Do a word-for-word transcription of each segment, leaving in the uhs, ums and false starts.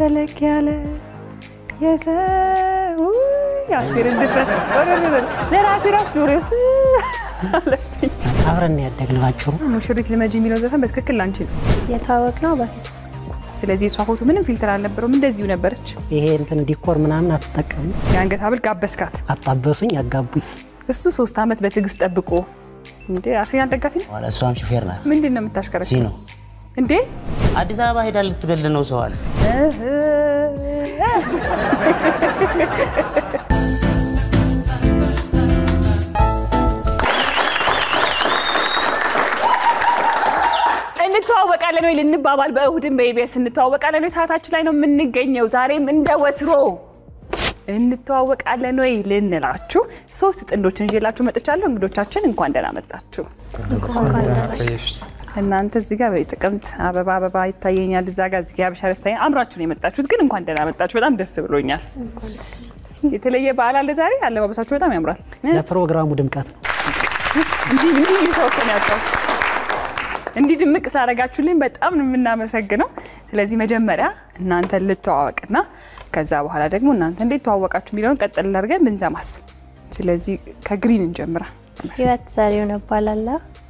ተለክ ያለ የሰው ያስቴር እንደፈት ወረወረ ለራሴ ራስ ጆሮ ውስጥ አለብኝ አብረን ያደግነው አጭሩ ሙሽሪት ለመጂ የሚለው ዘፈን በትክክል ላንቺ ነው የታወቅነው በፊት ስለዚህ እሷ ፎቶ ምንም ፊልተር አልነበረውም እንደዚሁ ነበረች ይሄ እንትን ዲኮር ምናምን አትጠቀም ያንገት ሀብል ጋበስካት አጣበሱኝ ያጋቡኝ እሱ ሶስት አመት በትግስት ጠብቆ እንዴ አርሰናል ደጋፊ ነው ወላ እሷም ሹፌር ናት ምንድነው የምታሽከረከረው ሲኖ እንዴ አዲስ አበባ ሄዳ ልትገል ነው ሰው አለ እንተዋወቃለን ወይ ልንባባል በእሁድም በኢቢኤስ እንተዋወቃለን ወይ ሰዓታችን ላይ ነው የምንገኘው ዛሬም እንደወትሮ እንተዋወቃለን ወይ ልንላችሁ ሶስት ጥንዶችን ይዤላችሁ መጥቻለሁ እንግዶቻችን እንኳን ደህና መጣችሁ እናንተ እዚህ ጋር በጥቅምት አበባ አበባ ይታየኛል እዛ ጋር እዚህ ጋር በሻለፍ ታየኝ አምራችሁ ነው የመጣችሁት ግን እንኳን ደህና መጣችሁ በጣም ደስ ብሎኛል የተለየ በዓል አለ ዛሬ አለባበሳችሁ በጣም ያምራል ለፕሮግራሙ ድምቀት ነው እንዴ እንዴ ይሰውከን ያጣው እንዴ ድምቅ ሳረጋችሁልኝ በጣም ነው የምናመሰግነው ስለዚህ መጀመሪያ እናንተ ልተዋወቅና ከዛ በኋላ ደግሞ እናንተ እንዴት ተዋወቃችሁ ሚሊዮን ቀጥል አድርገን ብንሰማስ ስለዚህ ከግሪን እንጀምራ ህይወት ዛሬው ነው ባላላ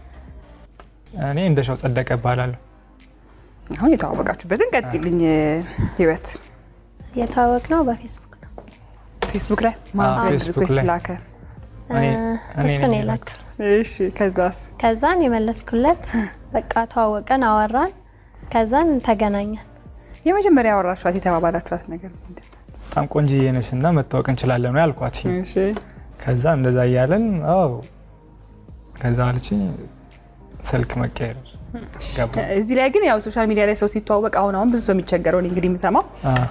እኔ እንደሻው ጸደቀ ባላል አሁን የተዋወቃችሁበትን ቀጥልኝ ህይወት የታወቅነው በፌስቡክ ነው ፌስቡክ ላይ ማን ሪኩዌስት ላከ እኔ እኔ እሱን ይላክ እሺ ከዛስ ከዛን የመለስኩለት በቃ ተዋወቀን አወራን ከዛን ተገናኘን የመጀመሪያ አወራችኋት የተባባላችኋት ነገር ምንድነው በጣም ቆንጆዬ ነሽና መተዋወቅ እንችላለን ነው ያልኳት እሺ ከዛ እንደዛ ያያለን አው ከዛ አልቺ ስልክ መቀየር ገባ እዚህ ላይ ግን ያው ሶሻል ሚዲያ ላይ ሰው ሲተዋወቅ አሁን አሁን ብዙ ሰው የሚቸገረው እንግዲህ የምሰማው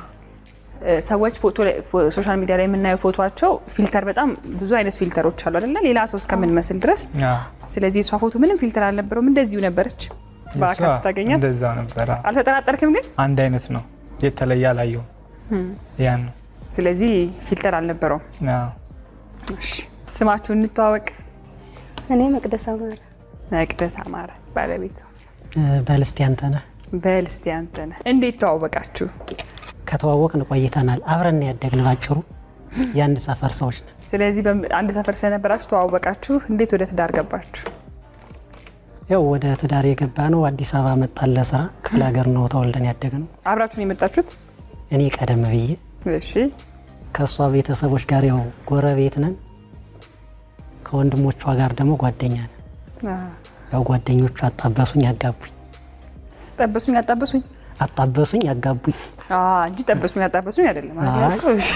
ሰዎች ፎቶ ሶሻል ሚዲያ ላይ የምናየው ፎቶአቸው ፊልተር በጣም ብዙ አይነት ፊልተሮች አሉ አይደል ሌላ ሰው እስከምን መስል ድረስ ስለዚህ እሷ ፎቶ ምንም ፊልተር አልነበረውም እንደዚሁ ነበረች ባካስ ታገኛት እንደዛ ነበር አልተጠራጠርክም ግን አንድ አይነት ነው የተለየ አላየው ያን ስለዚህ ፊልተር አልነበረውም አዎ እሺ ስማችሁን እንተዋወቅ እኔ መቅደስ አማረ መቅደስ አማረ ባለቤት በልስቲ አንተና በልስቲ አንተና እንዴት ተዋወቃችሁ ከተዋወቅን ቆይተናል አብረን ያደግነው አጭሩ ያን ሰፈር ሰዎች ነን ስለዚህ አንድ ሰፈር ስለነበራችሁ ተዋወቃችሁ እንዴት ወደ ትዳር ገባችሁ ያው ወደ ትዳር የገባነው አዲስ አበባ መጣን ለስራ ክፍለ ሀገር ነው ተወልደን ያደግነው አብራችሁን የመጣችሁት እኔ ቀደም ብዬ እሺ ከሷ ቤተሰቦች ጋር ያው ጎረቤት ነን ከወንድሞቿ ጋር ደግሞ ጓደኛ ነን ያው ጓደኞቹ አጣበሱኝ ያጋቡኝ ጠበሱኝ አጣበሱኝ አጣበሱኝ ያጋቡኝ አዎ እንጂ ጠበሱኝ አጣበሱኝ አይደለም አይደል እሺ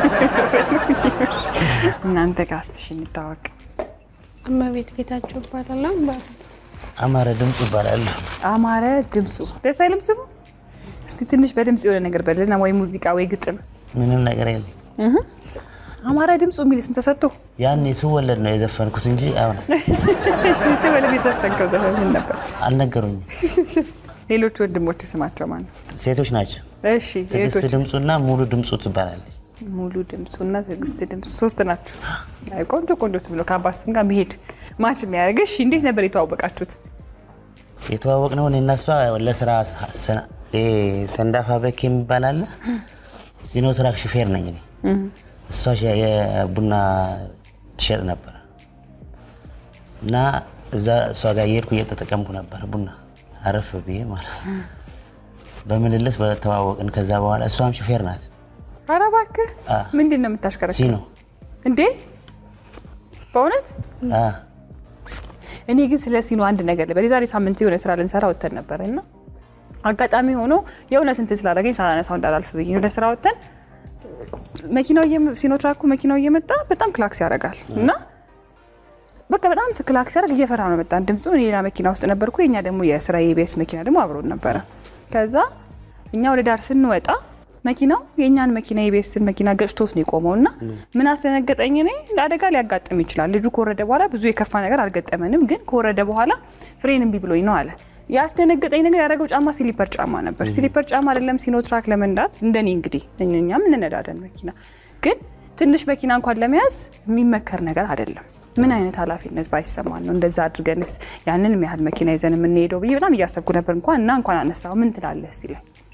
እናንተ ጋስሽ እንታወቅ እመቤት ጌታቸው ባላላ አማረ ድምጽ ይባላል አማረ ድምጹ ደስ አይልም ስሙ እስቲ ትንሽ በድምጽ የሆነ ነገር በለና ወይ ሙዚቃ ወይ ግጥም ምንም ነገር የለም እህ አማረ ድምጹ ሚልስ ተሰጥቶ ያኔ ስወለድ ነው የዘፈንኩት እንጂ አሁን እሺ ተወለድ የዘፈንከው ዘፈን ነበር አልነገሩኝ ሌሎች ወንድሞች ስማቸው ማን ሴቶች ናቸው እሺ ትግስት ድምጹና ሙሉ ድምጹ ትባላለች ሙሉ ድምጹና ትግስት ድምጹ ሶስት ናቸው አይ ቆንጆ ቆንጆ ብሎ ካባስም ጋር መሄድ ማች የሚያርግሽ እንዴት ነበር የተዋወቃችሁት የተዋወቅነው እኔና እሷ ለስራ ሰንዳፋ በክ የሚባላል ሲኖ ትራክ ሹፌር ነኝ እኔ እሷ የቡና ትሸጥ ነበር እና እዛ እሷ ጋር እየሄድኩ እየተጠቀምኩ ነበር ቡና አረፍ ብዬ ማለት በመለለስ በተዋወቅን ከዛ በኋላ እሷም ሹፌር ናት ኧረ እባክህ ምንድነው የምታሽከረከረው ሲኖ እንዴ በእውነት አ እኔ ግን ስለ ሲኖ አንድ ነገር ለበለ ዛሬ ሳምንት የሆነ ስራ ልንሰራ ወተን ነበርና አጋጣሚ ሆኖ የእውነት እንትን ስላደረገኝ ሳላነሳው እንዳላልፍ ብዬ ወደ ስራ ወተን መኪናው ሲኖ ትራኩ መኪናው እየመጣ በጣም ክላክስ ያደርጋል እና በቃ በጣም ክላክስ ያደርግ እየፈራ ነው መጣ ድምጹ እኔ ሌላ መኪና ውስጥ ነበርኩ የኛ ደግሞ የስራ ኢቢኤስ መኪና ደግሞ አብሮን ነበር ከዛ እኛ ወደ ዳር ስንወጣ መኪናው የኛን መኪና ኢቢኤስን መኪና ገጭቶት ነው የቆመውና ምን አስደነገጠኝ እኔ ለአደጋ ሊያጋጥም ይችላል ልጁ ኮረደ በኋላ ብዙ የከፋ ነገር አልገጠመንም ግን ኮረደ በኋላ ፍሬን እምቢ ብሎኝ ነው አለ ያስደነገጠኝ ነገር ያደረገው ጫማ ስሊፐር ጫማ ነበር ስሊፐር ጫማ አይደለም ሲኖ ትራክ ለመንዳት እንደኔ እንግዲህ እኛም እንነዳደን መኪና ግን ትንሽ መኪና እንኳን ለመያዝ የሚመከር ነገር አይደለም ምን አይነት ኃላፊነት ባይሰማን ነው እንደዛ አድርገንስ ያንን የሚያህል መኪና ይዘን ምን ሄደው ብዬ በጣም እያሰብኩ ነበር እንኳን እና እንኳን አነሳው ምን ትላለህ ሲለኝ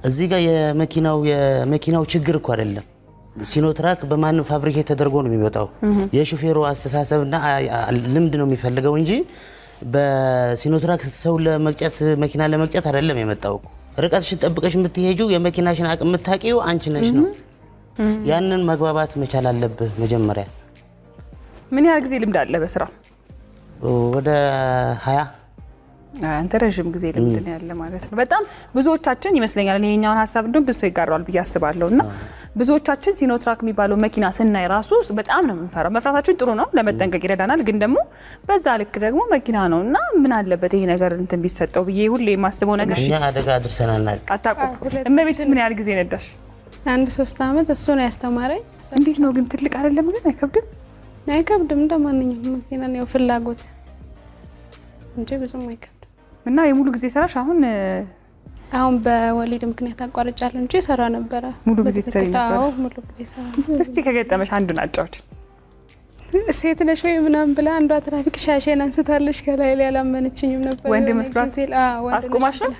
እዚህ ጋር የመኪናው የመኪናው ችግር እኮ አይደለም ሲኖትራክ በማንም ፋብሪኬት ተደርጎ ነው የሚወጣው የሹፌሩ አስተሳሰብና ልምድ ነው የሚፈልገው እንጂ በሲኖትራክ ሰው ለመቅጨት መኪና ለመቅጨት አይደለም የመጣው ርቀትሽን ጠብቀሽ የምትሄጂው የመኪናሽን አቅም የምታውቂው አንቺ ነሽ ነው ያንን መግባባት መቻል አለብህ መጀመሪያ ምን ያህል ጊዜ ልምድ አለ በስራ ወደ ሃያ አንተ ረጅም ጊዜ ልምድ ነው ያለ ማለት ነው በጣም ብዙዎቻችን ይመስለኛል እኔ የኛውን ሐሳብ እንደው ብዙ ይጋራል ብዬ አስባለሁና ብዙዎቻችን ሲኖትራክ የሚባለው መኪና ስናይ ራሱ በጣም ነው የምንፈራው መፍራታችን ጥሩ ነው ለመጠንቀቅ ይረዳናል ግን ደግሞ በዛ ልክ ደግሞ መኪና ነውና ምን አለበት ይሄ ነገር እንትን ቢሰጠው ብዬ ሁሌ የማስበው ነገር እኛ አደጋ አድርሰናል አታውቁ እመቤት ምን ያህል ጊዜ ነዳሽ አንድ ሶስት አመት እሱ ነው ያስተማረኝ እንዴት ነው ግን ትልቅ አይደለም ግን አይከብድም አይከብድም እንደማንኛውም መኪና ነው ፍላጎት እንጂ ብዙም አይከብድም እና የሙሉ ጊዜ ሰራሽ አሁን አሁን በወሊድ ምክንያት አቋርጫለሁ እንጂ ሰራ ነበር ሙሉ ጊዜ ትሰሪ ነበር አዎ ሙሉ ጊዜ ሰራ እስቲ ከገጠመሽ አንዱን አጫውች ሴት ነሽ ወይ ምናምን ብላ አንዷ ትራፊክ ሻሽን አንስታለሽ ከላይ ላይ አላመነችኝም ነበር ወንድ መስራት አስቆማሽ ነው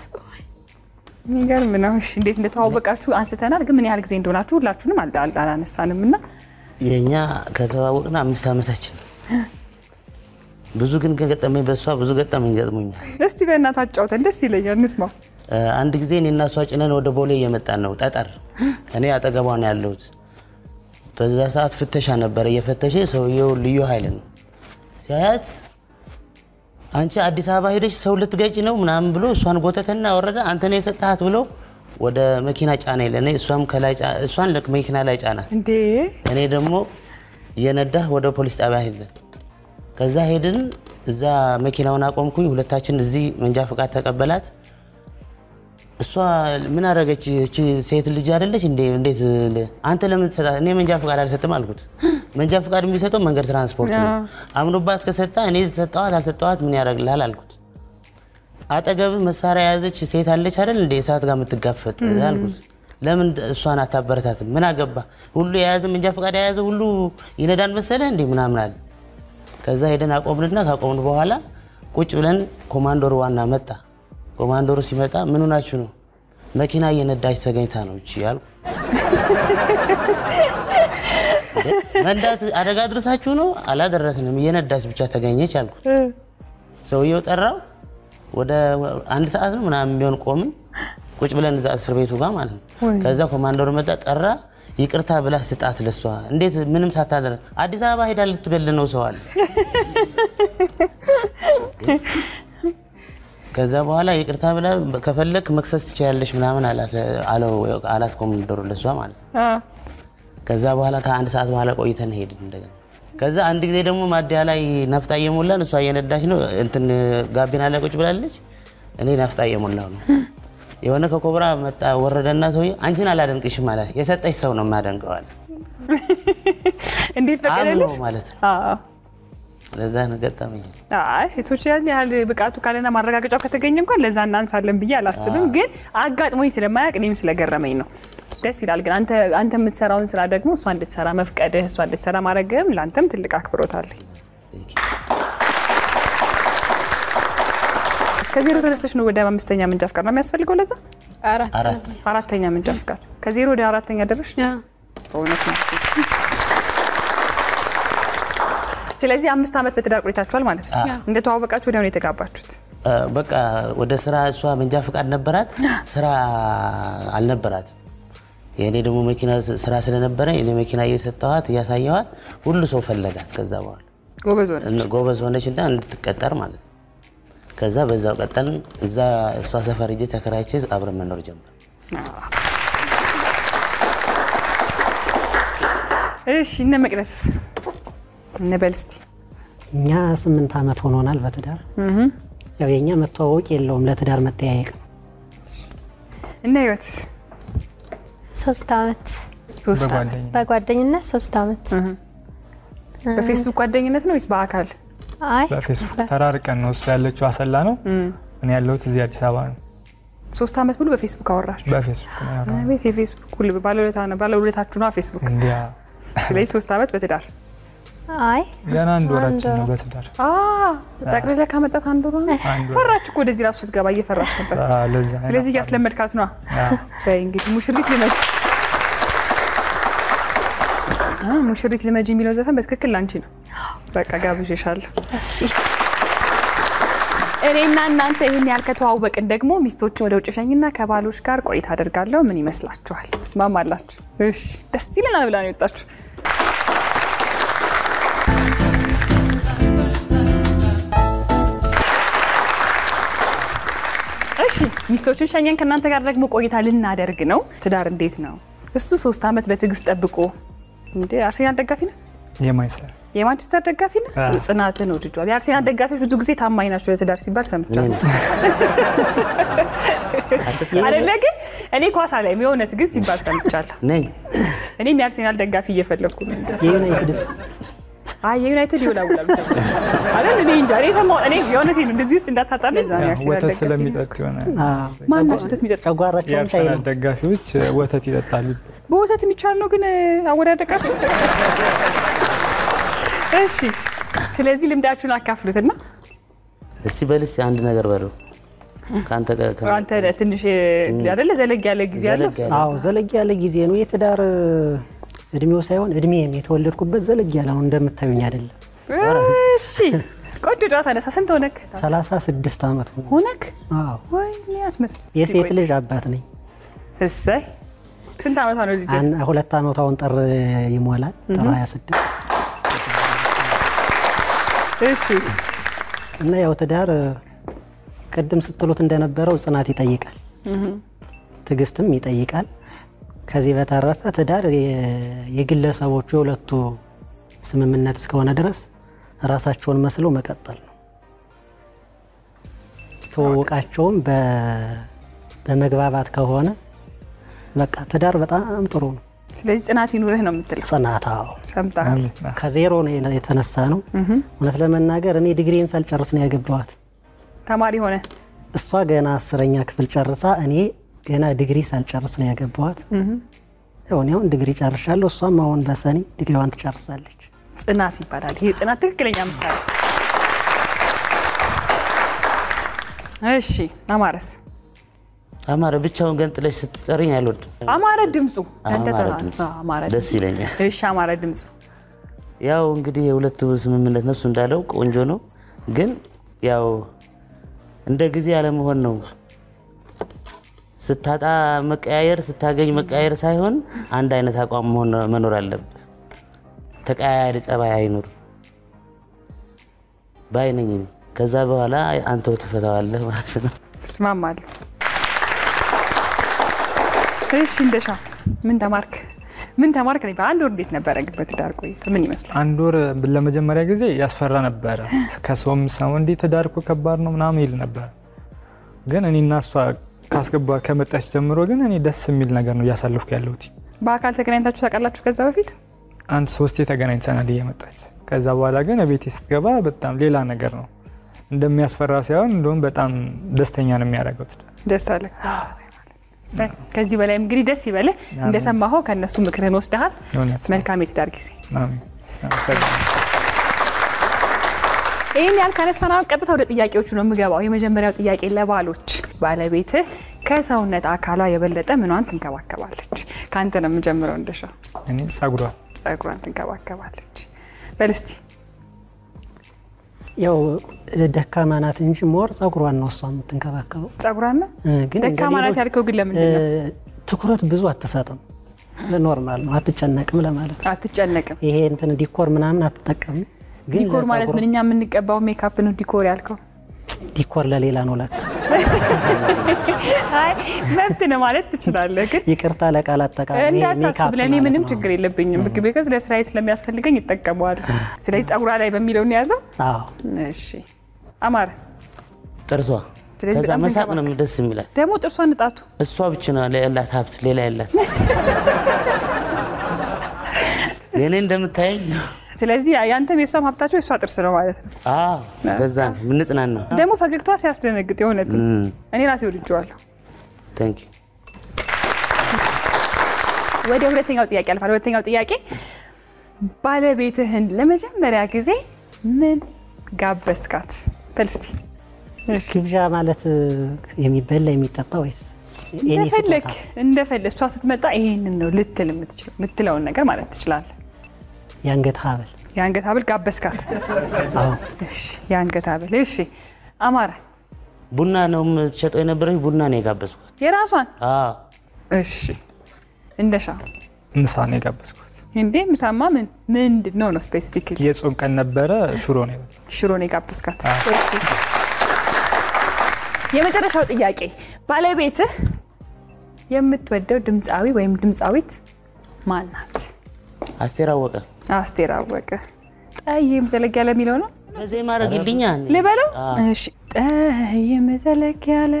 ንገር ምን ነው እሺ እንዴት እንደተዋወቃችሁ አንስተናል ግን ምን ያህል ጊዜ እንደሆናችሁ ሁላችሁንም አላነሳንምና የኛ ከተዋወቅና አምስት አመታችን ብዙ ግን ገጠመኝ በሷ ብዙ ገጠመኝ ገጥሞኛል እስቲ በእናታችሁ አጫውተን ደስ ይለኛል እንስማ አንድ ጊዜ እኔና እሷ ጭነን ወደ ቦሌ እየመጣን ነው ጠጠር እኔ አጠገቧ ነው ያለሁት በዛ ሰዓት ፍተሻ ነበር እየፈተሸ ሰውየው ልዩ ኃይል ነው ሲያያት አንቺ አዲስ አበባ ሄደሽ ሰው ልትገጭ ነው ምናምን ብሎ እሷን ጎተተና ወረደ አንተ ነው የሰጣት ብሎ ወደ መኪና ጫና ይለኔ እሷም ከላይ እሷን ለመኪና ላይ ጫና እንዴ እኔ ደግሞ የነዳ ወደ ፖሊስ ጣቢያ ሄድን ከዛ ሄድን እዛ መኪናውን አቆምኩኝ ሁለታችን እዚህ መንጃ ፍቃድ ተቀበላት እሷ ምን አረጋች እቺ ሴት ልጅ አይደለች እንዴ እንዴት አንተ ለምን ተሰጣ እኔ መንጃ ፍቃድ አልሰጠም አልኩት መንጃ ፍቃድ የሚሰጠው መንገድ ትራንስፖርት ነው አምኖባት ከሰጣ እኔ ሰጣዋት አልሰጣዋት ምን ያረጋግላል አልኩት አጠገብ መሳሪያ ያዘች ሴት አለች አይደል እንዴ እሳት ጋር የምትጋፈጥ አልኩት ለምን እሷን አታበረታት ምን አገባ ሁሉ የያዘ መንጃ ፍቃድ የያዘ ሁሉ ይነዳን መሰለ እንዴ ምናምን አለ ከዛ ሄደን አቆምንና ካቆምን በኋላ ቁጭ ብለን ኮማንዶሩ ዋና መጣ ኮማንዶሩ ሲመጣ ምን ሆናችሁ ነው መኪና እየነዳች ተገኝታ ነው እቺ ያልኩ መንዳት አደጋ ድረሳችሁ ነው አላደረስንም እየነዳች ብቻ ተገኘች አልኩ ሰውየው ጠራው ወደ አንድ ሰዓት ነው ምናምን ቢሆን ቆምን ቁጭ ብለን እዛ እስር ቤቱ ጋር ማለት ነው ከዛ ኮማንዶሩ መጣ ጠራ ይቅርታ ብላ ስጣት ለሷ እንዴት ምንም ሳታደረ አዲስ አበባ ሄዳ ልትገል ነው ሰው አለ ከዛ በኋላ ይቅርታ ብላ ከፈለክ መክሰስ ትችያለሽ ምናምን አላት አለው አላት ኮማንዶሩ ለሷ ማለት ከዛ በኋላ ከአንድ ሰዓት በኋላ ቆይተን ሄድን እንደገና ከዛ አንድ ጊዜ ደግሞ ማዲያ ላይ ነፍጣ እየሞላን እሷ እየነዳች ነው እንትን ጋቢና ላይ ቁጭ ብላለች እኔ ነፍጣ እየሞላው ነው የሆነ ከኮብራ መጣ ወረደና ሰው አንቺን አላደንቅሽም ማለት የሰጠሽ ሰው ነው ማደንቀው አለ እንዴ ፈቀደልሽ ማለት አዎ ለዛ ነው ገጠመኝ አይ ሴቶች ያን ያህል ብቃቱ ካለና ማረጋገጫው ከተገኘ እንኳን ለዛ እናንሳለን ብዬ አላስብም ግን አጋጥሞኝ ስለማያቅ እኔም ስለገረመኝ ነው ደስ ይላል ግን አንተ አንተ የምትሰራውን ስራ ደግሞ እሷ እንድትሰራ መፍቀድህ እሷ እንድትሰራ ማረግም ላንተም ትልቅ አክብሮት አለ ከዜሮ ተነስተሽ ነው ወደ አምስተኛ መንጃ ፍቃድ ነው የሚያስፈልገው ለዛ አራት አራተኛ መንጃ ፍቃድ ከዜሮ ወደ አራተኛ ደረሽ አዎ በእውነት ነው ስለዚህ አምስት አመት በትዳር ቆይታችኋል ማለት ነው እንደተዋወቃችሁ ወዲያው ነው የተጋባችሁት በቃ ወደ ስራ እሷ መንጃ ፍቃድ ነበራት ስራ አልነበራት የኔ ደግሞ መኪና ስራ ስለነበረ እኔ መኪና እየሰጠኋት እያሳየኋት ሁሉ ሰው ፈለጋት ከዛ በኋላ ጎበዝ ሆነች ጎበዝ ሆነችና እንድትቀጠር ማለት ነው ከዛ በዛው ቀጠልን እዛ እሷ ሰፈር እጄ ተከራይቼ አብረን መኖር ጀመር እሺ እነ መቅደስ እነ በልስቲ እኛ ስምንት አመት ሆኖናል በትዳር ያው የኛ መተዋወቅ የለውም ለትዳር መጠያየቅ እና ህይወት ሶስት አመት ሶስት አመት በጓደኝነት ሶስት አመት በፌስቡክ ጓደኝነት ነው ወይስ በአካል አይ በፌስቡክ ተራርቀን ነው እሱ ያለችው አሰላ ነው እኔ ያለሁት እዚህ አዲስ አበባ ነው ሶስት አመት ሙሉ በፌስቡክ አወራችሁ በፌስቡክ ነው ያለው አቤት የፌስቡክ ሁሉ ባለውለታ ነው ባለውለታችሁ ነው ፌስቡክ እንዲያ ስለዚህ ሶስት አመት በትዳር አይ ገና አንድ ወራችን ነው በትዳር አ ጠቅልላ ካመጣት አንድ ወር ነው ፈራች እኮ ወደዚህ ራሱ ስትገባ እየፈራች ነበር ለዛ ስለዚህ ያስለመድካት ነው አይ እንግዲህ ሙሽሪት ልመጅ አ ሙሽሪት ልመጅ የሚለው ዘፈን በትክክል ላንቺ ነው በቃ ጋብዤሻለሁ እሺ እኔና እናንተ ይሄን ያልከተዋወቅን ደግሞ ሚስቶችን ወደ ውጭ ሸኝና ከባሎች ጋር ቆይታ አደርጋለሁ ምን ይመስላችኋል ተስማማላችሁ እሺ ደስ ይለናል ብላ ነው የወጣችሁ እሺ ሚስቶችን ሸኝን ከናንተ ጋር ደግሞ ቆይታ ልናደርግ ነው ትዳር እንዴት ነው እሱ ሶስት አመት በትግስት ጠብቆ እንዴ አርሴናል ደጋፊ ነው የማንቸስተር የማንቸስተር ደጋፊ ነው ጽናትን ወድጇል የአርሴናል ደጋፊዎች ብዙ ጊዜ ታማኝ ናቸው ለትዳር ሲባል ሰምቻለሁ አይደለ ግን እኔ ኳስ ላይ የሆነ ትግስ ሲባል ሰምቻለሁ ነኝ እኔም የአርሴናል ደጋፊ እየፈለኩ ነው የዩናይትድስ አይ የዩናይትድ ይወላውላል አይደል እኔ እንጃ እኔ ሰማው እኔ የሆነቴ ነው እንደዚህ ውስጥ እንዳታጣለ ዛሬ አርሴናል ወተት ስለሚጠጡ ይሆናል ማን ነው ወተት የሚጠጣ ጨጓራቸው የአርሴናል ደጋፊዎች ወተት ይጠጣሉ በወተት የሚቻል ነው ግን አወዳደቃችሁ እሺ ስለዚህ ልምዳችሁን አካፍሉትና እስቲ በልስ አንድ ነገር በለው ካንተ ካንተ ትንሽ አይደለ ዘለግ ያለ ጊዜ አለ አዎ ዘለግ ያለ ጊዜ ነው የትዳር እድሜው ሳይሆን እድሜም የተወለድኩበት ዘለግ ያለ ነው እንደምታዩኝ አይደለም እሺ ቆንጆ ዳታ ነሳ ስንት ሆነክ ሰላሳ ስድስት አመት ሆነክ አዎ ወይ ያስመስል የሴት ልጅ አባት ነኝ እሰይ ስንት አመት ነው ልጅ አን ሁለት አመታውን ጠር ይሞላል ጥር ሃያ ስድስት እሺ እና ያው ትዳር ቀደም ስትሉት እንደነበረው ጽናት ይጠይቃል ትግስትም ይጠይቃል ከዚህ በተረፈ ትዳር የግለሰቦቹ የሁለቱ ስምምነት እስከሆነ ድረስ ራሳቸውን መስለው መቀጠል ነው ተወቃቸውም በመግባባት ከሆነ በቃ ትዳር በጣም ጥሩ ነው ስለዚህ ጽናት ይኑርህ ነው የምትለው ጽናታው ሰምታል ከዜሮ ነው የተነሳ ነው እውነት ለመናገር እኔ ዲግሪን ሳልጨርስ ነው ያገባዋት ተማሪ ሆነ እሷ ገና አስረኛ ክፍል ጨርሳ እኔ ገና ዲግሪ ሳልጨርስ ነው ያገባዋት ያው ነው ዲግሪ ጨርሻለሁ እሷም አሁን በሰኔ ዲግሪዋን ትጨርሳለች ጽናት ይባላል ይሄ ጽናት ትክክለኛ ምሳሌ እሺ አማረስ አማረ ብቻውን ገንጥለሽ ስትጸሪኝ አልወድም አማረ ድምጹ ተንተታ አማረ ደስ ይለኛል እሺ አማረ ድምጹ ያው እንግዲህ የሁለቱ ስምምነት ነፍሱ እንዳለው ቆንጆ ነው ግን ያው እንደ ጊዜ ያለ መሆን ነው ስታጣ መቀያየር ስታገኝ መቀያየር ሳይሆን አንድ አይነት አቋም መኖር አለበት ተቀያያሪ ጸባይ አይኖር ባይነኝ ከዛ በኋላ አንተው ተፈታዋለህ ማለት ነው እስማማለሁ እሺ እንደሻ ምን ተማርክ ምን ተማርክ ነው በአንድ ወር እንዴት ነበር ግበት ዳር ቆይታ ምን ይመስላል አንድ ወር ለመጀመሪያ ጊዜ ያስፈራ ነበር ከሰውም ሰው እንዴ ተዳርኩ ከባድ ነው ምናምን ይል ነበር ግን እኔና እሷ ካስገባ ከመጣች ጀምሮ ግን እኔ ደስ የሚል ነገር ነው ያሳልፍኩ ያለሁት በአካል ተገናኝታችሁ ታውቃላችሁ ከዛ በፊት አንድ ሶስቴ ተገናኝተናል እየመጣች ከዛ በኋላ ግን ቤቴ ስትገባ በጣም ሌላ ነገር ነው እንደሚያስፈራ ሳይሆን እንደውም በጣም ደስተኛ ነው የሚያደርገው ደስ አለ ከዚህ በላይ እንግዲህ ደስ ይበልህ እንደሰማኸው ከነሱ ምክርን ወስደሃል መልካም የትዳር ጊዜ አሜን ይሄን ያልከነሰናው ቀጥታ ወደ ጥያቄዎቹ ነው የምገባው የመጀመሪያው ጥያቄ ለባሎች ባለቤትህ ከሰውነት አካሏ የበለጠ ምኗን ትንከባከባለች ካንተ ነው የምጀምረው እንደሻ እኔ ጸጉሯን ጸጉሯን ትንከባከባለች በልስቲ ያው ደካማ ናት እንጂ ሞር ጸጉሯን ነው እሷ የምትንከባከበው ጸጉሯን ነው ደካማ ናት ያልከው ግን ለምንድን ነው ትኩረት ብዙ አትሰጥም ኖርማል ነው አትጨነቅም ለማለት አትጨነቅም ይሄ እንትን ዲኮር ምናምን አትጠቀምም ዲኮር ማለት ምንኛ የምንቀባው ሜካፕ ነው ዲኮር ያልከው ዲኮር ለሌላ ነው ለካ አይ መብት ነው ማለት ትችላለህ ግን ይቅርታ ለቃላት ተቃራኒ ሜካፕ ለኔ ምንም ችግር የለብኝም ቢካዝ ለስራዬ ስለሚያስፈልገኝ ይጠቀማዋል ስለዚህ ጸጉሯ ላይ በሚለው ነው ያዘው አዎ እሺ አማረ ጥርሷ ከዛ መሳቅ ነው ደስ የሚላት ደግሞ ጥርሷን ንጣቱ እሷ ብቻ ነው ለያላት ሀብት ሌላ ያላት የኔ እንደምታይ ስለዚህ ያንተም የሷም ሀብታቸው የሷ ጥርስ ነው ማለት ነው አዎ በዛን ምን ጽናን ነው ደግሞ ፈገግቷ ሲያስደነግጥ የሆነት እኔ ራሴ ወድጄዋለሁ ታንክ ዩ ወደ ሁለተኛው ጥያቄ አልፋለሁ ሁለተኛው ጥያቄ ባለቤትህን ለመጀመሪያ ጊዜ ምን ጋበዝካት? በልስቲ ግብዣ ማለት የሚበላ የሚጠጣ ወይስ እንደፈለክ እንደፈለክ እሷ ስትመጣ ይሄንን ነው ልትል የምትችለው የምትለውን ነገር ማለት ትችላለህ። የአንገት ሐብል የአንገት ሐብል ጋበዝካት? አዎ። እሺ የአንገት ሐብል። እሺ አማረ ቡና ነው የምትሸጠው የነበረው? ቡና ነው የጋበዝኩት። የራሷን? አዎ። እሺ እንደሻ ምሳ ነው የጋበዝኩት። እንዴ ምሳማ ምን ምንድን ነው ነው ስፔሲፊካሊ? የጾም ቀን ነበረ። ሽሮ ነው የበላው። ሽሮ ነው የጋበዝካት? የመጨረሻው ጥያቄ ባለቤትህ የምትወደው ድምፃዊ ወይም ድምፃዊት ማን ናት? አስቴር አወቀ። አስቴር አወቀ። ጠይም ዘለግ ያለ የሚለው ነው ለዚህ ማረግልኛ ልበለው? እሺ ጠይም ዘለግ ያለ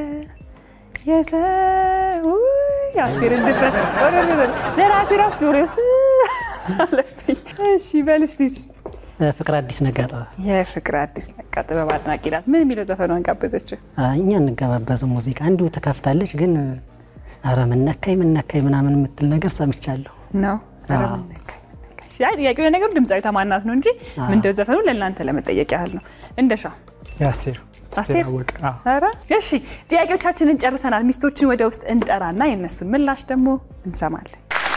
የሰው አስቴር እንድፈት ወረረ ለራሴ ራስ ዶሮ ውስጥ አለብኝ። እሺ በልስቲስ ፍቅር አዲስ ነጋጠ የፍቅር አዲስ ነጋጠ በአድናቂ ናት። ምን የሚለው ዘፈኗን ጋበዘችው? እኛ እንገባበዝ ሙዚቃ እንዲሁ ተከፍታለች፣ ግን ኧረ ምን ነካኝ ምን ነካኝ ምናምን የምትል ነገር ሰምቻለሁ ነው። ኧረ ምን ነካኝ ያ ጥያቄው ለነገሩ ድምጻዊ ተማናት ነው እንጂ ምን እንደው ዘፈኑ ለእናንተ ለመጠየቅ ያህል ነው። እንደሻ ያስቴር አስቴር አወቀ። ኧረ እሺ ጥያቄዎቻችንን ጨርሰናል። ሚስቶችን ወደ ውስጥ እንጠራና የነሱን ምላሽ ደግሞ እንሰማለን።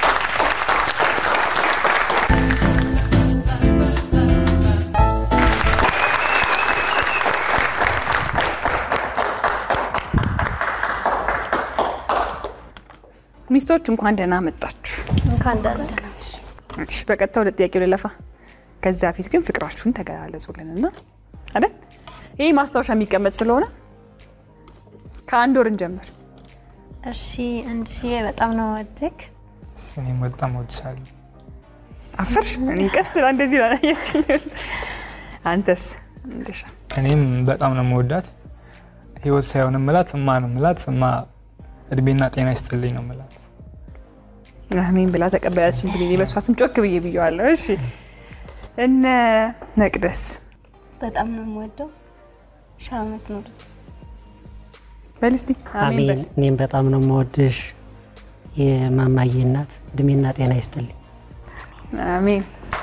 ሚስቶች እንኳን ደህና መጣችሁ። እንኳን ደህና እሺ በቀጥታ ወደ ጥያቄው ልለፋ። ከዛ ፊት ግን ፍቅራችሁን ተገላለጹልንና አይደል? ይሄ ማስታወሻ የሚቀመጥ ስለሆነ ከአንድ ወር እንጀምር። እሺ አንቺ በጣም ነው ወደክ። እኔም በጣም ወድሻለሁ። አፍር እኔ ቀስላ እንደዚህ ነው ያያችኝ። አንተስ? እንደሻ እኔም በጣም ነው የምወዳት። ህይወት ሳይሆን ምላት እማ ነው ምላት። እማ እድሜና ጤና ይስጥልኝ ነው ምላት። አሜን ብላ ተቀበላችን ብዬ በሷ ስም ጮክ ብዬ ብየዋለሁ። እሺ እነ መቅደስ? በጣም ነው የምወደው። ሻመት ነው በልስቲ አሜን በል። እኔም በጣም ነው የምወድሽ የማማዬ እናት፣ እድሜና ጤና ይስጥልኝ። አሜን።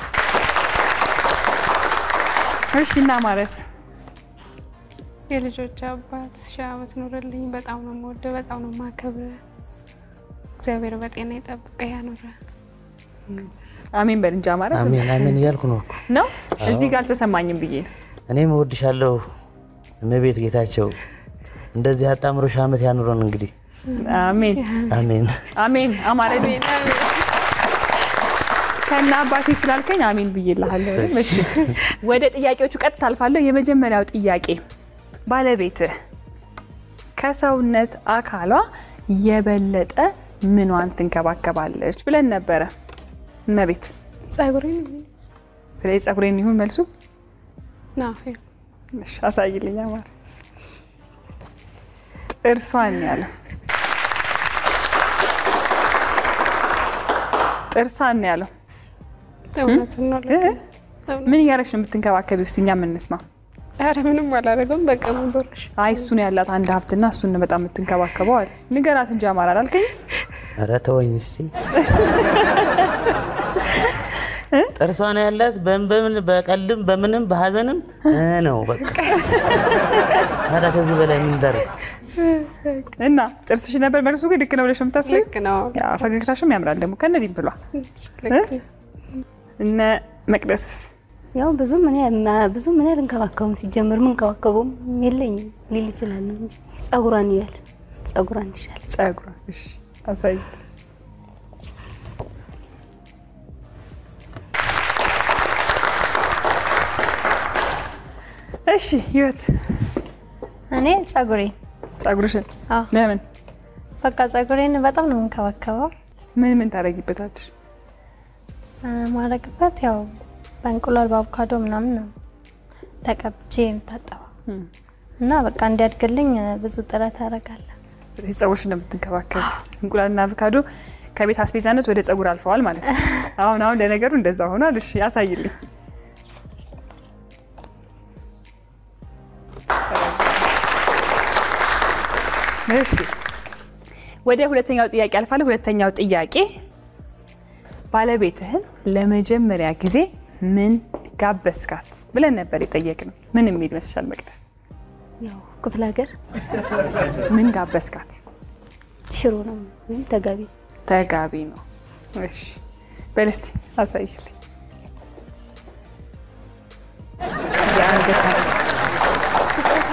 እሺ እና ማረስ? የልጆች አባት ሺህ ዓመት ኑርልኝ። በጣም ነው የምወደው፣ በጣም ነው የማከብረው። እግዚአብሔር በጤና ይጠብቅህ ያኑርህ። አሜን በል እንጂ አማረ። አሜን አሜን እያልኩ ነው ነው እዚህ ጋር አልተሰማኝም ብዬ ነው። እኔም እወድሻለሁ እመቤት ጌታቸው። እንደዚህ አጣምሮ ሺህ ዓመት ያኑረን እንግዲህ። አሜን አሜን አሜን። አማረ ከና አባቴ ስላልከኝ አሜን ብዬልሃለሁ። እሺ ወደ ጥያቄዎቹ ቀጥታ አልፋለሁ። የመጀመሪያው ጥያቄ ባለቤትህ ከሰውነት አካሏ የበለጠ ምኗን ትንከባከባለች ብለን ነበረ? እመቤት ጸጉሬን ስለዚህ ጸጉሬን ይሁን መልሱ? ነው። እሺ አሳይልኝ አማረ። ጥርሷን ያለው ጥርሷን ያለው እውነቱን ነው። ምን እያደረግሽ ነው የምትንከባከቢው? እስኪ እኛ የምንስማ። ኧረ ምንም አላደረገም። በቃ ምን ቦርሽ? አይ እሱን ያላት አንድ ሀብትና እሱን ነው በጣም የምትንከባከበው አለ። ንገራት እንጂ አማራ አላልከኝ? ኧረ ተወኝ እስኪ። ጥርሷን ያላት በምን በቀልም በምንም በሐዘንም ነው በቃ። ኧረ ከዚህ በላይ ምን ደረ እና ጥርስሽ ነበር መልሱ? ግን ልክ ነው ብለሽ የምታስቢው? ልክ ነው። ያ ፈገግታሽም ያምራል ደግሞ ከነዲም ብሏ። ልክ እነ መቅደስ? ያው ብዙ ምን ብዙ ምን ያልንከባከቡም ሲጀምር ምን ከባከቡም የለኝም ሊል ይችላል ነው እንጂ ጸጉሯን ይላል። ጸጉሯን ይሻል። ጸጉሯን እሺ አሳይ። እሺ ህይወት? እኔ ጸጉሬ ጸጉርሽን? አዎ። ለምን? በቃ ጸጉሬን በጣም ነው የምንከባከበው። ምን ምን ታረጊበታለሽ? ማረግበት ያው በእንቁላል በአቮካዶ ምናምን ነው ተቀብቼ የምታጠበው እና በቃ እንዲያድግልኝ ብዙ ጥረት አደርጋለሁ። ስለዚህ ጸጉርሽን ነው የምትንከባከቢው። እንቁላልና አቮካዶ ከቤት አስቤዛነት ወደ ጸጉር አልፈዋል ማለት ነው። አሁን አሁን ለነገሩ እንደዛ ሆኗል። እሺ ያሳይልኝ። እሺ ወደ ሁለተኛው ጥያቄ አልፋለሁ። ሁለተኛው ጥያቄ ባለቤትህን ለመጀመሪያ ጊዜ ምን ጋበስካት ብለን ነበር የጠየቅነው ምን የሚል መስሻል መቅደስ ያው ክፍለ ሀገር ምን ጋበስካት ሽሮ ነው ወይም ተጋቢ ተጋቢ ነው እሺ በልስቲ አሳይልኝ ያንገታ ስጦታ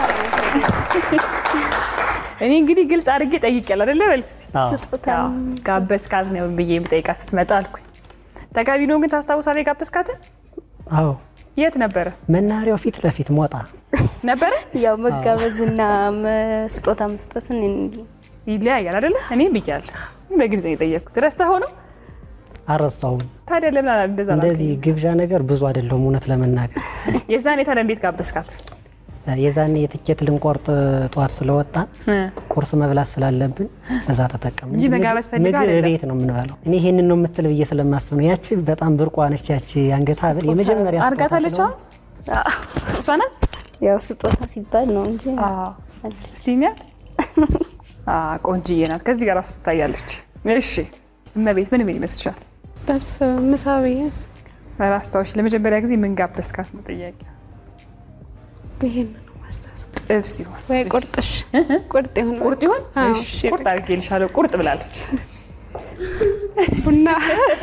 እኔ እንግዲህ ግልጽ አድርጌ ጠይቄያለሁ አይደለ በልስቲ ስጦታ ጋበስካት ነው ብዬ ብጠይቃ ስትመጣ አልኩኝ ተጋቢ ነው ግን ታስታውሳለህ ጋበስካት አዎ የት ነበር መናሪያው ፊት ለፊት ሞጣ ነበር ያው መጋበዝና ስጦታ መስጠትን ይለያያል አይደለ እኔ ብያለሁ በግልጽ ነው የጠየቅኩት ረስተኸው ነው አረሳው ታዲያ ለምን እንደዛ ነው እንደዚህ ግብዣ ነገር ብዙ አይደለም እውነት ለመናገር የዛኔ ታዲያ እንዴት ጋበስካት የዛኔ የትኬት ልንቆርጥ ጧት ስለወጣ ቁርስ መብላት ስላለብን እዛ ተጠቀምን እንጂ መጋበስ ፈልጋ አይደለም ቤት ነው የምንበላው እኔ ይሄንን ነው የምትል ብዬ ስለማስብ ነው ያቺ በጣም ብርቋ ነች ያቺ አንገታ አይደል የመጀመሪያ አርጋታለች እሷ ናት ያው ስጦታ ሲባል ነው እንጂ አዎ ሲኒያት አ ቆንጂዬ ናት ከዚህ ጋር አስታ ታያለች እሺ እመቤት ምን ምን ይመስልሻል ጥብስ ምሳብዬስ ራስታውሽ ለመጀመሪያ ጊዜ ምን ጋበስካት ነው ጥያቄ ይሄን ነው ማስተስ ጥብስ ይሆን ወይ ቁርጥሽ ቁርጥ ይሆን ቁርጥ ይሆን እሺ ቁርጥ አድርጌልሻለሁ ቁርጥ ብላለች ቡና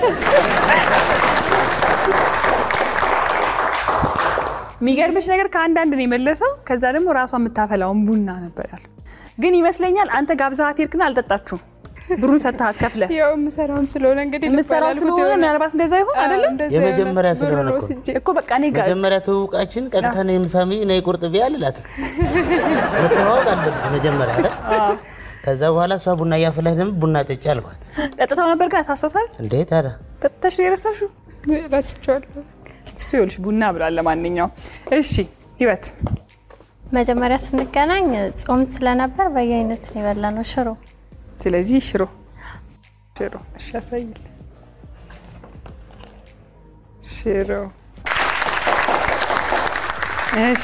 ሚገርምሽ ነገር ከአንዳንድ ነው የመለሰው ከዛ ደግሞ ራሷ የምታፈላውን ቡና ነበር ያለው ግን ይመስለኛል አንተ ጋብዛት ይርክና አልጠጣችሁም ብሩን ሰጣት ከፍለ ያው ምሰራውም ስለሆነ እንግዲህ ምሰራው ስለሆነ ምናልባት እንደዛ ይሆን አይደለም የመጀመሪያ ስለሆነ እኮ እኮ በቃ እኔ ጋር መጀመሪያ ተውቃችን ቀጥታ ነው የምሳሚ ነው ቁርጥ ቢያልላት መተዋወቅ አለብን መጀመሪያ አይደል ከዛ በኋላ እሷ ቡና ያፈላህ ደግሞ ቡና ጠጪ አልኳት ጠጥታው ነበር ጋር ታሳሳል እንዴ ታዲያ ጠጥተሽ የረሳሹ ራስቻለሁ ሲውልሽ ቡና ብሏል ለማንኛውም እሺ ህይወት መጀመሪያ ስንገናኝ ጾም ስለነበር በየአይነት ነው የበላነው ሽሮ ስለዚህ ሽሮ ሽሮ እሺ አሳይል ሽሮ እሺ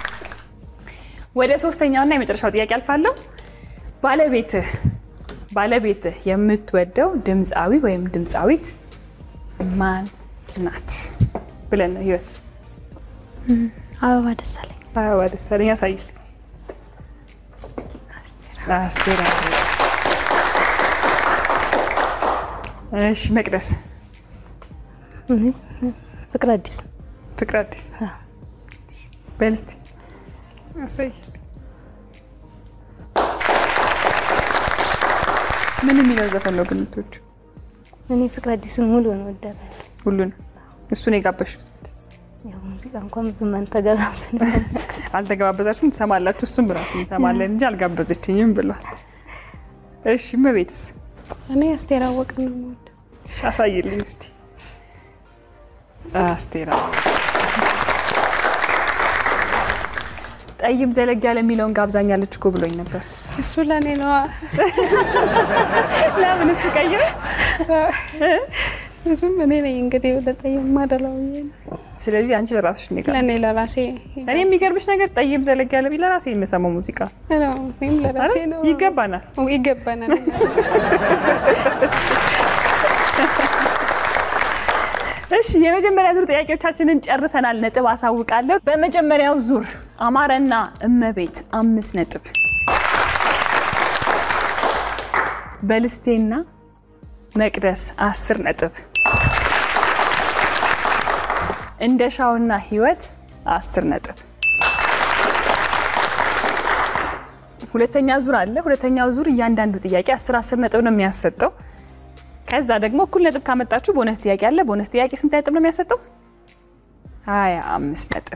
ወደ ሶስተኛውና የመጨረሻው ጥያቄ አልፋለሁ ባለቤትህ ባለቤትህ የምትወደው ድምጻዊ ወይም ድምጻዊት ማን ናት ብለን ነው ህይወት አበባ ደሳለኝ አበባ ደሳለኝ አሳይል አስቴር እሺ መቅደስ ፍቅር አዲስ ፍቅር አዲስ በልስቲ አሳይ ምን የሚለው ዘፈን ነው ግንቶቹ እኔ ፍቅር አዲስን ሙሉ ነው ወደዳለሁ ሁሉን እሱን የጋበሽው ያው ሙዚቃ እንኳን ብዙም አንተጋባብሰን አልተጋባበዛችሁም ትሰማላችሁ እሱም ብራት እንሰማለን እንጂ አልጋበዘችኝም ብሏል እሺ መቤትስ እኔ አስቴር አወቀ ነው ማለት አሳይልኝ እስቲ አስቴር ጠይም ዘለግ ያለ የሚለውን ጋብዛኛለች እኮ ብሎኝ ነበር እሱ ለኔ ነው ለምን እስቀይር እሱም እኔ ነኝ እንግዲህ ወደ ጠይም ማደላው ስለዚህ አንቺ ለራስሽ ነው ጋር ለኔ ለራሴ እኔ የሚገርምሽ ነገር ጠይም ዘለግ ያለ ቢላ ራሴ የምሰማው ሙዚቃ ነው እኔም ለራሴ ነው ይገባናል ይገባናል እሺ የመጀመሪያ ዙር ጥያቄዎቻችንን ጨርሰናል ነጥብ አሳውቃለሁ በመጀመሪያው ዙር አማረና እመቤት አምስት ነጥብ በልስቴና መቅደስ አስር ነጥብ እንደሻውና ህይወት አስር ነጥብ ሁለተኛ ዙር አለ ሁለተኛው ዙር እያንዳንዱ ጥያቄ አስር አስር ነጥብ ነው የሚያሰጠው ከዛ ደግሞ እኩል ነጥብ ካመጣችሁ ቦነስ ጥያቄ አለ ቦነስ ጥያቄ ስንት ነጥብ ነው የሚያሰጠው ሃያ አምስት ነጥብ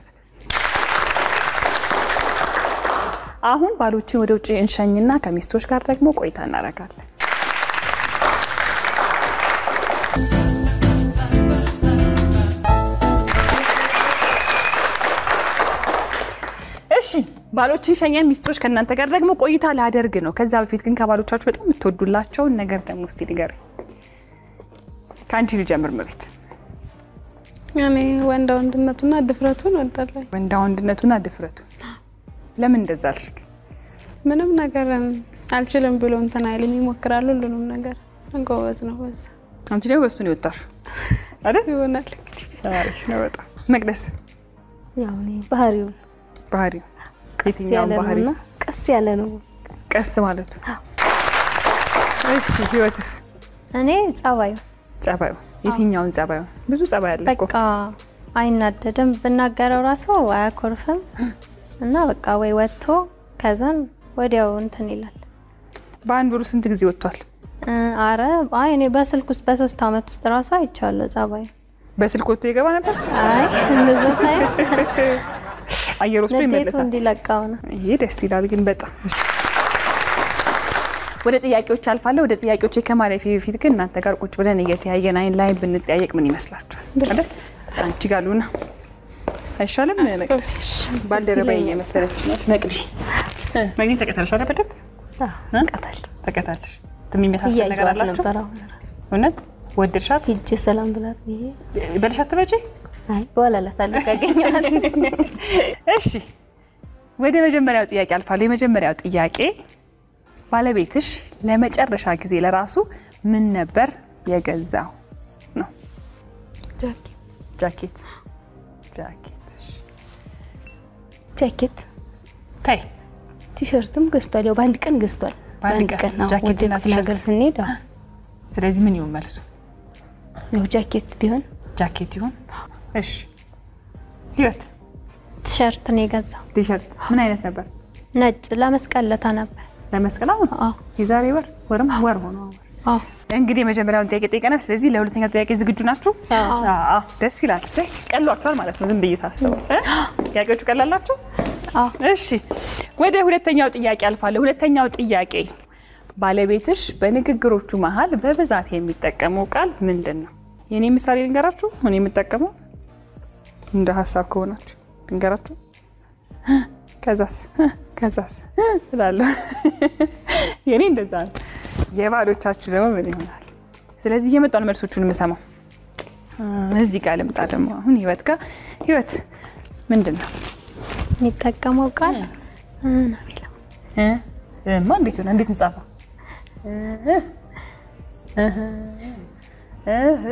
አሁን ባሎችን ወደ ውጪ እንሸኝና ከሚስቶች ጋር ደግሞ ቆይታ እናደርጋለን እሺ ባሎችን ሸኘን ሚስቶች ከናንተ ጋር ደግሞ ቆይታ ላደርግ ነው ከዛ በፊት ግን ከባሎቻችሁ በጣም የምትወዱላቸው ነገር ደግሞ እስቲ ንገሩኝ ካንቺ ልጀምር መቤት እኔ ወንዳ ወንድነቱና ድፍረቱን ወዳለሁ ወንዳ ወንድነቱና ድፍረቱ ለምን እንደዛ አልሽ ምንም ነገር አልችልም ብሎ እንተና አይልም ይሞክራል ሁሉንም ነገር ጎበዝ ነው በዛ አንቺ ደግሞ በሱ ነው የወጣሽው አይደል? ይሆናል እንግዲህ። አሪፍ ነው በጣም። መቅደስ ያው እኔ ባህሪው ባህሪው ቀስ የትኛው ያለ ባህሪ? ነውና ቀስ ያለ ነው። ቀስ ማለት ነው። እሺ ህይወትስ? እኔ ጸባዩ ጸባዩ የትኛውን ጸባዩ? ብዙ ጸባይ አለ እኮ። በቃ አይናደድም፣ ብናገረው ራሱ አያኮርፍም እና በቃ ወይ ወጥቶ ከዛን ወዲያው እንትን ይላል። በአንድ ወር ስንት ጊዜ ወጥቷል? አረ አይ እኔ በስልክ ውስጥ በሶስት አመት ውስጥ ራሱ አይቻለሁ ጸባዩ። በስልክ ወጥቶ ይገባ ነበር? አይ እንደዛ ሳይ አየር ውስጥ ንዴቱ ይመለሳል። እንዲለቀው ነው። ይሄ ደስ ይላል ግን በጣም። ወደ ጥያቄዎች አልፋለሁ። ወደ ጥያቄዎች ከማለፌ በፊት ግን እናንተ ጋር ቁጭ ብለን እየተያየን አይን ላይ ብንጠያየቅ ምን ይመስላችኋል? አይደል? አንቺ ጋሉና አይሻልም? መቅደስ ባልደረባዬ የመሰለች ነች። መቅዲ መቅዲ ተቀታለሽ አይደል? በደንብ ተቀታል ተቀታለሽ። ትሚመሳሰል ነገር አላችሁ? ነበር አሁን ራሱ እውነት ወደድሻት? ሂጅ ሰላም ብላት ይሄ በልሻት ትመጪ? አይ በኋላላታለሁ ካገኘኋት። እሺ ወደ መጀመሪያው ጥያቄ አልፋለሁ። የመጀመሪያው ጥያቄ ባለቤትሽ ለመጨረሻ ጊዜ ለራሱ ምን ነበር የገዛው ነው? ጃኬት ጃኬት ጃኬት። እሺ ጃኬት ታይ ቲሸርትም ገዝቷል። ያው በአንድ ቀን ገዝቷል። በአንድ ቀን ነው ጃኬት ወደ እና ክፍለ ሀገር ስንሄድ አዎ። ስለዚህ ምን ይሁን መልሱ? ያው ጃኬት ቢሆን ጃኬት ይሁን። እሺ ህይወት? ቲሸርት ነው የገዛው። ቲሸርት ምን አይነት ነበር? ነጭ ለመስቀል ለታ ነበር። ለመስቀል አሁን? አዎ የዛሬ ወር ወርም ወር ሆኖ። አዎ እንግዲህ የመጀመሪያውን ጥያቄ ጠይቀናል። ስለዚህ ለሁለተኛው ጥያቄ ዝግጁ ናችሁ? አዎ። አዎ ደስ ይላል። እሰይ ቀሏችኋል ማለት ነው። ዝም ብዬ ሳስበው እ ጥያቄዎቹ ቀላላችሁ? አዎ። እሺ ወደ ሁለተኛው ጥያቄ አልፋለሁ። ሁለተኛው ጥያቄ ባለቤትሽ በንግግሮቹ መሃል በብዛት የሚጠቀመው ቃል ምንድን ነው? የኔ ምሳሌ ልንገራችሁ። እኔ የምጠቀመው እንደ ሀሳብ ከሆናችሁ ልንገራችሁ። ከዛስ ከዛስ እላለሁ። የኔ እንደዛ ነው። የባሎቻችሁ ደግሞ ምን ይሆናል? ስለዚህ እየመጣሁ ነው መልሶቹን የምሰማው። እዚህ ጋር ልምጣ ደግሞ አሁን ህይወት ጋር። ህይወት ምንድን ነው የሚጠቀመው ቃል? ናቢላ እ እማ እንዴት ነው? እንዴት እንጻፈው? እ እህ እህ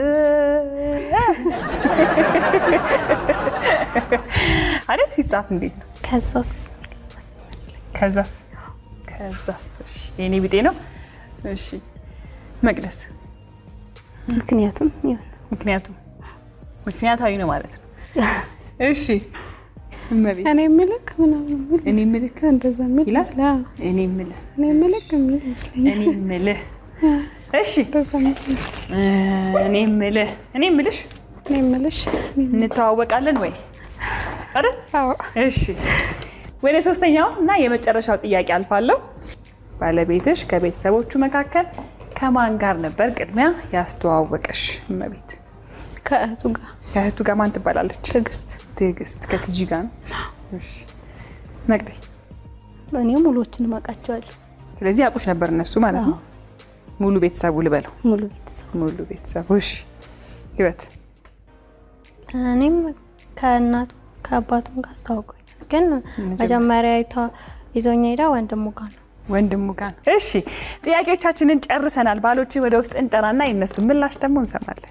አይደል? ሲጻፍ እንዴት ነው? ከዛስ ከዛስ ከዛስ። እሺ የኔ ቢጤ ነው። እሺ መቅደስ? ምክንያቱም ይሁን ምክንያቱም ምክንያታዊ ነው ማለት ነው። እሺ እመቤት? እኔ ምልክ ምናምን ምን እኔ ምልክ እንደዛ ምን ይላል? ይላል? እኔ ምልህ እኔ ምልክ ምን ይመስለኛል? እኔ ምልህ። እሺ እንደዛ ምን ይመስለኛል? እኔ ምልህ እኔ ምልሽ እኔ ምልሽ እንተዋወቃለን ወይ አይደል? አዎ። እሺ ወደ ሶስተኛው እና የመጨረሻው ጥያቄ አልፋለሁ። ባለቤትሽ ከቤተሰቦቹ መካከል ከማን ጋር ነበር ቅድሚያ ያስተዋወቀሽ? እመቤት? ከእህቱ ጋር። ከእህቱ ጋር ማን ትባላለች? ትዕግስት። ትዕግስት ከትጂ ጋር ነው። እሺ መቅዲ? እኔ ሙሉዎችን አውቃቸዋለሁ። ስለዚህ ያውቁሽ ነበር እነሱ ማለት ነው። ሙሉ ቤተሰቡ ልበለው? ሙሉ ቤተሰብ ሙሉ ቤተሰቡ። እሺ ህይወት? እኔም ከእናቱ ከአባቱ ጋር አስተዋውቀኝ፣ ግን መጀመሪያ አይቷ ይዞኝ ሄዳ ወንድሙ ጋር ነው። ወንድሙ ጋር ነው። እሺ ጥያቄዎቻችንን ጨርሰናል። ባሎችን ወደ ውስጥ እንጠራና የነሱ ምላሽ ደግሞ እንሰማለን።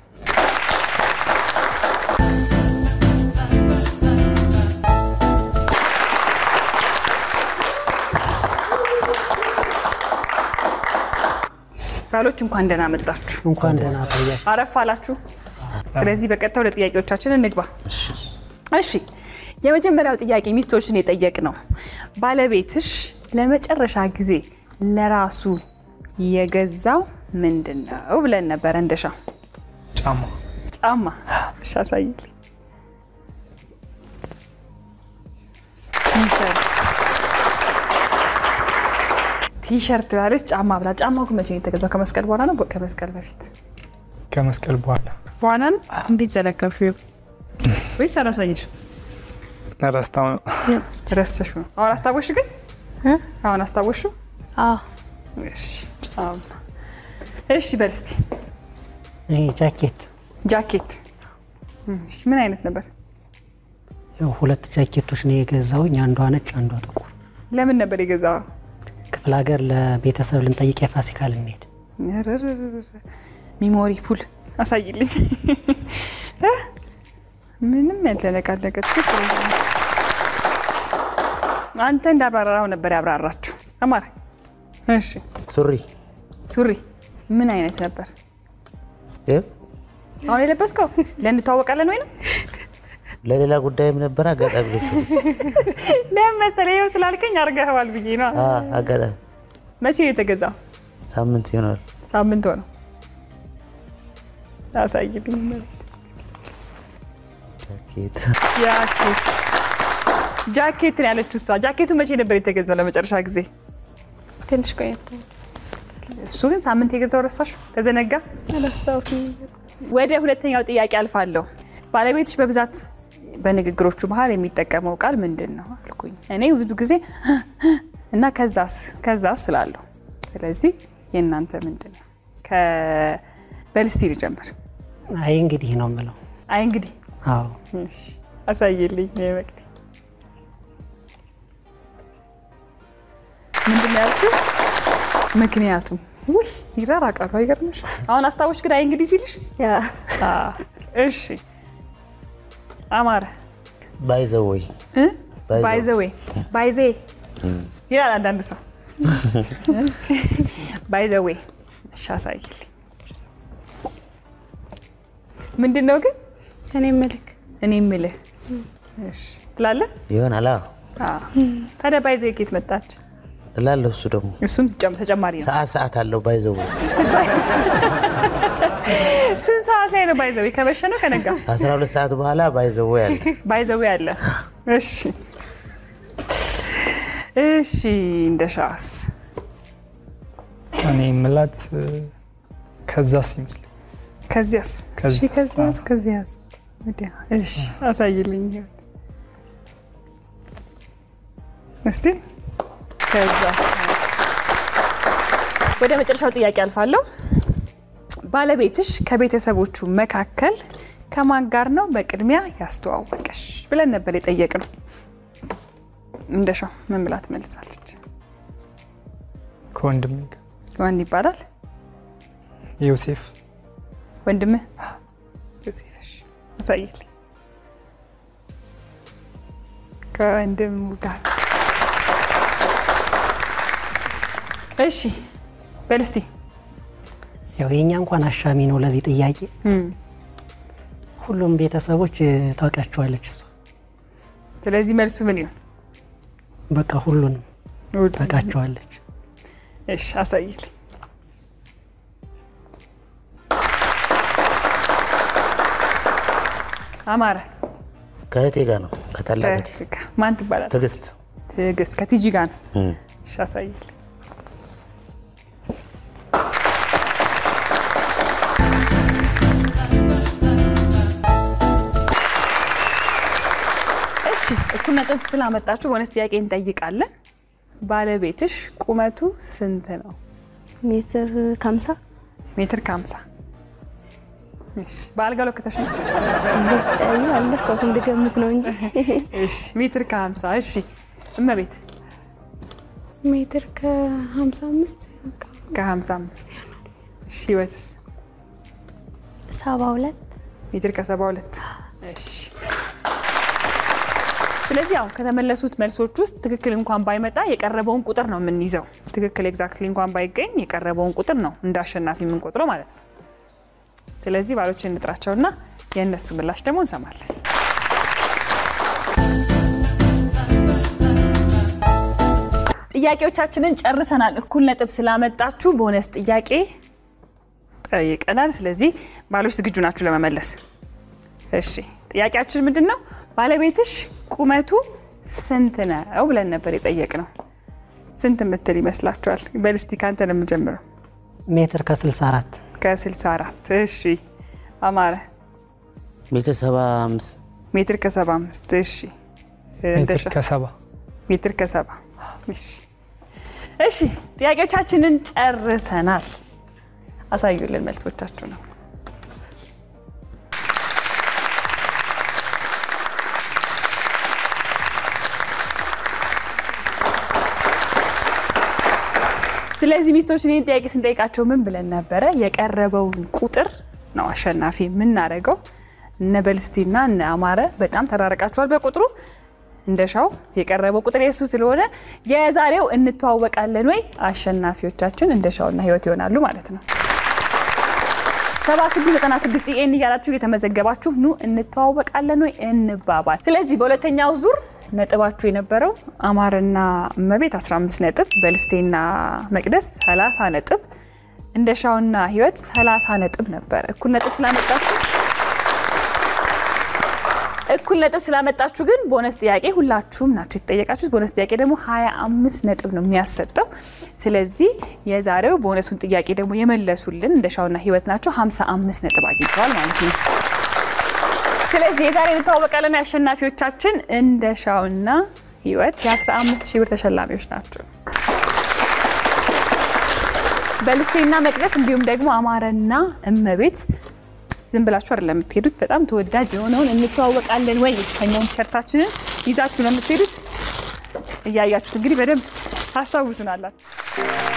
ባሎች እንኳን ደህና መጣችሁ። እንኳን ደህና ቆያችሁ። አረፍ አላችሁ። ስለዚህ በቀጥታ ወደ ጥያቄዎቻችን እንግባ። እሺ የመጀመሪያው ጥያቄ ሚስቶችን የጠየቅ ነው። ባለቤትሽ ለመጨረሻ ጊዜ ለራሱ የገዛው ምንድነው ብለን ነበር። እንደሻ ጫማ ጫማ። እሺ አሳይልኝ። ቲሸርት ቲሸርት ላለች ጫማ ብላ። ጫማው መቼ ነው የተገዛው? ከመስቀል በኋላ ነው ከመስቀል በፊት? ከመስቀል በኋላ። በኋላ ነው። እንዴት ዘለከፍሽው? ወይስ አላሳይሽ? ረስታው ነው። ረስተሽ ነው? አሁን አስታወሽ? ግን እ አሁን አስታወሽ? አዎ። እሺ ጫማ። እሺ በል እስቲ። ይሄ ጃኬት ጃኬት። እሺ ምን አይነት ነበር? ያው ሁለት ጃኬቶች ነው የገዛውኝ፣ አንዷ ነጭ አንዷ ጥቁር። ለምን ነበር የገዛው? ክፍለ ሀገር ለቤተሰብ ልንጠይቅ የፋሲካ ልንሄድ። ሚሞሪ ፉል አሳይልኝ ምንም ያልተነቃነቀት አንተ እንዳብራራው ነበር ያብራራችሁ አማራ እሺ ሱሪ ሱሪ ምን አይነት ነበር እ አሁን የለበስከው ለእንተዋወቃለን ወይ ነው ለሌላ ጉዳይም ነበር አጋጣሚ ለምሳሌ ስላልከኝ አርጋዋል ብዬ ነው አ አጋጣሚ መቼ የተገዛው ሳምንት ይሆናል ሳምንት ሆነ አሳይልኝ ጃኬት ጃኬት ጃኬት ነው ያለችው እሷ ጃኬቱ መቼ ነበር የተገዛው ለመጨረሻ ጊዜ ትንሽ ቆየት እሱ ግን ሳምንት የገዛው ረሳሽ ተዘነጋ አላሳውኩ ወደ ሁለተኛው ጥያቄ አልፋለሁ ባለቤትሽ በብዛት በንግግሮቹ መሃል የሚጠቀመው ቃል ምንድነው አልኩኝ እኔ ብዙ ጊዜ እና ከዛስ ከዛስ ስላለው ስለዚህ የእናንተ ምንድነው ከበልስቲ ልጀምር አይ እንግዲህ ነው የምለው አይ እንግዲህ አዎ እሺ አሳይልኝ የመቅዲ ምንድነው ያልኩት ምክንያቱም ውይ ይራራቃሉ አይገርምሽ አሁን አስታውሽ ግን አይ እንግዲህ ሲልሽ ያ አ እሺ አማረ ባይ ዘ ዌይ እ ባይ ዘ ዌይ ባይ ዘ ይላል አንዳንድ ሰው ባይ ዘ ዌይ ሻሳይል ምንድነው ግን እኔ መልክ እኔ ምልህ እሺ ትላለህ ይሆናል አ ታዲያ ባይ ዘ ኬት መጣች እላለሁ እሱ ደግሞ እሱም ተጨማሪ ነው ሰዓት ሰዓት አለው ባይ ዘ ዌይ ስንት ሰዓት ላይ ነው ባይ ዘ ዌይ ከመሸ ነው ከነጋ አስራ ሁለት ሰዓት በኋላ ባይ ዘ ዌይ አለ ባይ ዘ ዌይ አለ እሺ እሺ እንደሻስ እኔ ምላት ከዛስ ይመስል ከዚያስ እሺ ከዚያስ ከዚያስ ወዲያ እሺ አሳይልኝ እስቲ ከዛ ወደ መጨረሻው ጥያቄ አልፋለሁ ባለቤትሽ ከቤተሰቦቹ መካከል ከማን ጋር ነው በቅድሚያ ያስተዋወቀሽ ብለን ነበር የጠየቅነው እንደሻው ምን ብላ ትመልሳለች ከወንድሜ ጋር ማን ይባላል ዮሴፍ ወንድም ዮሴፍ አሳይልኝ ከወንድም ጋር እሺ በልስቲ ያው የኛ እንኳን አሻሚ ነው ለዚህ ጥያቄ ሁሉም ቤተሰቦች ታውቃቸዋለች እሷ ስለዚህ መልሱ ምን ይሆን በቃ ሁሉንም ታውቃቸዋለች እሺ አሳይልኝ አማረ ከእህቴ ጋር ነው ከታላቀቴ ማን ትባላለች ትግስት ትግስት ከቲጂ ጋር ነው እሺ አሳይልኝ እኩል ነጥብ ስላመጣችሁ ቦነስ ጥያቄ እንጠይቃለን ባለቤትሽ ቁመቱ ስንት ነው ሜትር ከሀምሳ ሜትር ከሀምሳ እሺ ባልጋሎ ከተሽ ነው አይ አለከው እንድገምት ነው እንጂ እሺ ሜትር ከሀምሳ እሺ እመቤት ሜትር ከሀምሳ አምስት ከሀምሳ አምስት እሺ ወይስ ሰባ ሁለት ሜትር ከሰባ ሁለት እሺ ስለዚህ ያው ከተመለሱት መልሶች ውስጥ ትክክል እንኳን ባይመጣ የቀረበውን ቁጥር ነው የምንይዘው ትክክል ኤግዛክትሊ እንኳን ባይገኝ የቀረበውን ቁጥር ነው እንዳሸናፊ የምንቆጥረው ማለት ነው ስለዚህ ባሎችን እንጥራቸውና የነሱ ምላሽ ደግሞ እንሰማለን ጥያቄዎቻችንን ጨርሰናል እኩል ነጥብ ስላመጣችሁ ቦነስ ጥያቄ ጠይቀናል ስለዚህ ባሎች ዝግጁ ናችሁ ለመመለስ እሺ ጥያቄያችን ምንድነው ባለቤትሽ ቁመቱ ስንት ነው ብለን ነበር የጠየቅነው ስንት ምትል ይመስላችኋል በልስቲ ካንተ ነው የምጀምረው ሜትር ከ64 ከ64 እሺ አማረ ሜትር ሰባ አምስት ሜትር ከሰባ አምስት እሺ ሜትር ከሰባ ሜትር ከሰባ እሺ እሺ ጥያቄዎቻችንን ጨርሰናል አሳዩልን መልሶቻችሁ ነው ስለዚህ ሚስቶች እኔን ጥያቄ ስንጠይቃቸው ምን ብለን ነበረ? የቀረበውን ቁጥር ነው አሸናፊ ምን አደረገው? እነ በልስቲና እነ አማረ በጣም ተራረቃቸዋል በቁጥሩ። እንደሻው የቀረበው ቁጥር የሱ ስለሆነ የዛሬው እንተዋወቃለን ወይ አሸናፊዎቻችን እንደሻውና ህይወት ይሆናሉ ማለት ነው። ሰባት ስድስት ዘጠና ስድስት ኤን ያላችሁ የተመዘገባችሁ ኑ እንተዋወቃለን ወይ እንባባል። ስለዚህ በሁለተኛው ዙር ነጥባችሁ የነበረው አማረና እመቤት አስራ አምስት ነጥብ፣ በልስቴና መቅደስ ሰላሳ ነጥብ፣ እንደሻውና ህይወት ሰላሳ ነጥብ ነበር። እኩል ነጥብ ስላመጣችሁ እኩል ነጥብ ስላመጣችሁ ግን ቦነስ ጥያቄ ሁላችሁም ናችሁ የተጠየቃችሁት። ቦነስ ጥያቄ ደግሞ ሃያ አምስት ነጥብ ነው የሚያሰጠው። ስለዚህ የዛሬው ቦነሱን ጥያቄ ደግሞ የመለሱልን እንደሻውና ህይወት ናቸው። ሃምሳ አምስት ነጥብ አግኝተዋል ማለት ነው። ስለዚህ የዛሬው እንተዋወቃለን አሸናፊዎቻችን እንደሻውና ህይወት የአስራ አምስት ሺህ ብር ተሸላሚዎች ናቸው። በልስቴና መቅደስ እንዲሁም ደግሞ አማረና እመቤት ዝም ብላችሁ አይደለም የምትሄዱት። በጣም ተወዳጅ የሆነውን እንተዋወቃለን ወይ ከኛን ሸርታችንን ይዛችሁ ነው የምትሄዱት። እያያችሁት እንግዲህ በደንብ ታስታውሱናላችሁ።